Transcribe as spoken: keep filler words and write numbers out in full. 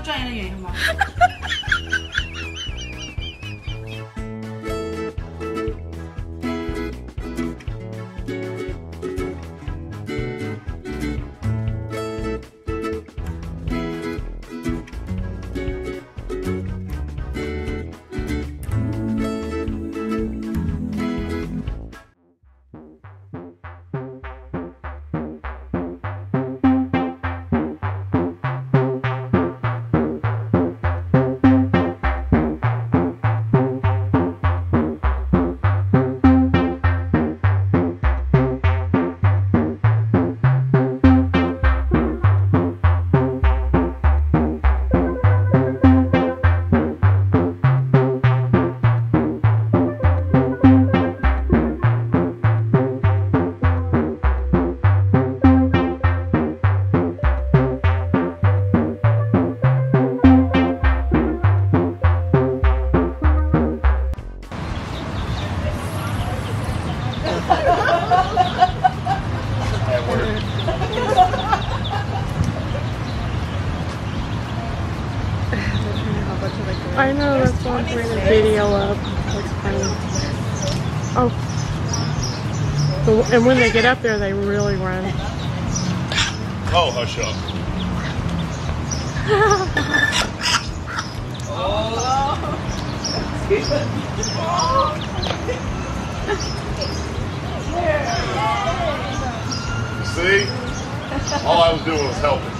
赚钱的原因吗？ I know, that's what I'm putting a video up. That's funny. Oh. And when they get up there, they really run. Oh, hush up. See? All I was doing was helping.